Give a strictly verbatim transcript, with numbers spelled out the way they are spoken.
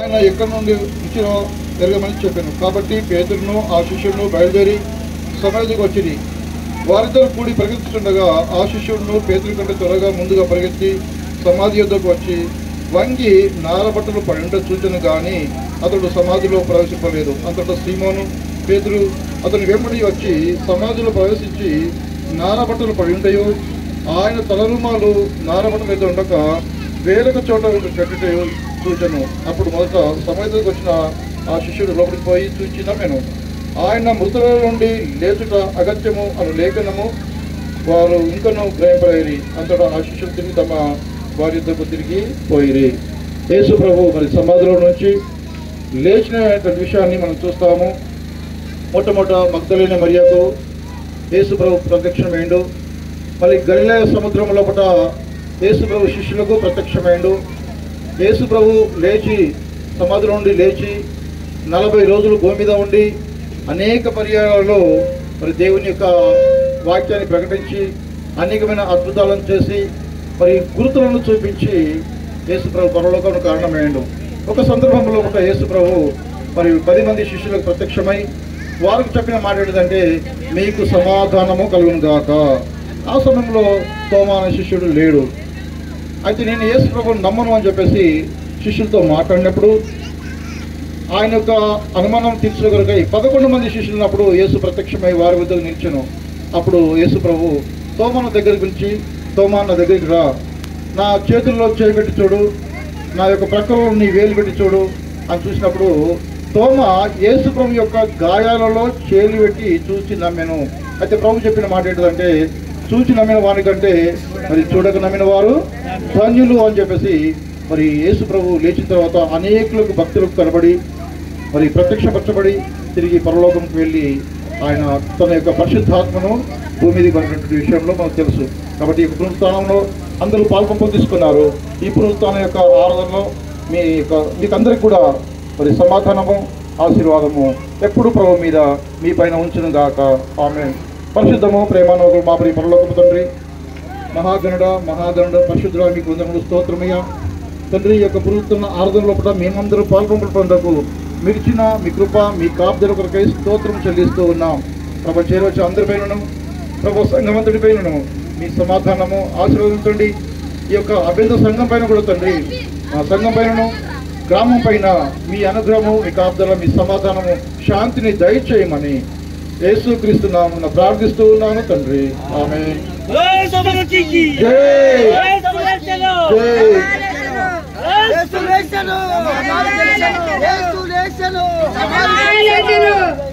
ఆయన ఎక్కడి నుండి ఇచ్చినో ఎరగమని చెప్పాను. కాబట్టి పేతురును ఆ శిష్యులను బయలుదేరి సమాధికి వచ్చింది. వారిద్దరు కూడి పరిగెత్తుతుండగా ఆ శిష్యుడును పేతురు కంటే త్వరగా ముందుగా పరిగెత్తి సమాధి యొద్దకు వచ్చి వంగి నారబట్టలు పడింట చూచను గాని అతడు సమాధిలో ప్రవేశింపలేదు. అంతటా సీమోను పేతురు అతని వెంబడి వచ్చి సమాధిలో ప్రవేశించి నారబట్టలు పడింటయో ఆయన తలరుమాలు నారబట్టలు అయితే ఉండక వేరొక చోట కట్టుటయో చూచను. అప్పుడు మొదట సమాధికి వచ్చిన ఆ శిష్యుడు లోపలికి పోయి చూచి నమ్మెను. ఆయన మృతుల నుండి లేచుట అగత్యము అను లేఖనము వారు ఇంకనూ గ్రహింపలేరి. అంతటా ఆ శిష్యులు తిరిగి తమ వారి యుద్ధకు తిరిగి పోయిరి. యేసు ప్రభు మరి సమాధిలో నుంచి లేచిన విషయాన్ని మనం చూస్తాము. మొట్టమొదట మగ్దలేని మరియకు యేసు ప్రభు ప్రత్యక్షమైండు. మళ్ళీ గలిలయ సముద్రం లోపల యేసు ప్రభు శిష్యులకు ప్రత్యక్షమైండు. యేసు ప్రభు లేచి సమాధిలో నుండి లేచి నలభై రోజులు భూమి మీద ఉండి అనేక పర్యాయాలలో మరి దేవుని యొక్క వాక్యాన్ని ప్రకటించి అనేకమైన అద్భుతాలను చేసి మరి గుర్తులను చూపించి యేసు ప్రభు పరలోకమునకు కారణమయ్యాడు. ఒక సందర్భంలో ఒక యేసు ప్రభు మరి పది మంది శిష్యులకు ప్రత్యక్షమై వారికి చెప్పిన మాట ఏంటంటే మీకు సమాధానము కలుగును గాక. ఆ సమయంలో తోమా అనే శిష్యుడు లేడు. అయితే నేను యేసు ప్రభువుని నమ్మను అని చెప్పేసి శిష్యులతో మాట్లాడినప్పుడు ఆయన యొక్క అనుమానం తీర్చుకోగలిగై పదకొండు మంది శిష్యులు ఉన్నప్పుడు యేసు ప్రత్యక్షమై వారి వద్దకు నిలిచెను. అప్పుడు యేసు ప్రభు తోమాను దగ్గరికి పిలిచి తోమా నా దగ్గరికి రా, నా చేతుల్లో చేయబెట్టి చూడు, నా యొక్క ప్రక్కలో నీ వేలు పెట్టి చూడు అని చూసినప్పుడు తోమా యేసు ప్రభు యొక్క గాయాలలో చేలు పెట్టి చూసి నమ్మెను. అయితే ప్రభు చెప్పిన మాట ఏంటంటే చూచి నమ్మిన వారికంటే మరి చూడక నమ్మిన వారు ధన్యులు అని చెప్పేసి మరి యేసు ప్రభు లేచిన తర్వాత అనేకులకు భక్తులకు కనబడి మరి ప్రత్యక్షపరచబడి తిరిగి పరలోకంకి వెళ్ళి ఆయన తన యొక్క పరిశుద్ధాత్మను భూమి మీద పడినటువంటి విషయంలో మనకు తెలుసు. కాబట్టి ఈ పునరుత్థానంలో అందరూ పాల్పంపం తీసుకున్నారు. ఈ పునరుత్థానం యొక్క ఆరాధనలో మీ యొక్క మీకు అందరికి కూడా మరి సమాధానము ఆశీర్వాదము ఎప్పుడు ప్రభు మీద మీ పైన ఉంచును గాక. ఆమేన్. పరిశుద్ధము ప్రేమానోగులు మా ప్రియ పరలోకపు తండ్రి, మహాగణుడ మహాగణుడ పరిశుద్ధుడా మీకు వందనములు స్తోత్రమయ్యా. తండ్రి యొక్క పునరుత్థాన ఆరాధనలో కూడా మేమందరూ పాల్పంపుటకు మీరిచ్చిన మీ కృప మీ కాపుదల కొరకై స్తోత్రం చెల్లిస్తూ ఉన్నాం. ప్రభు చేరవచ్చు అందరిపైనను ప్రభు సంఘమంతుడిపైనను మీ సమాధానము ఆశీర్వదించండి. ఈ యొక్క అభ్యర్థ సంఘం పైన కూడా తండ్రి ఆ సంఘం పైనను గ్రామం పైన మీ అనుగ్రహము మీ కాపుదల మీ సమాధానము శాంతిని దయచేయమని యేసుక్రీస్తు నామమున ప్రార్థిస్తూ ఉన్నాను తండ్రి. ఆమేన్. జై జై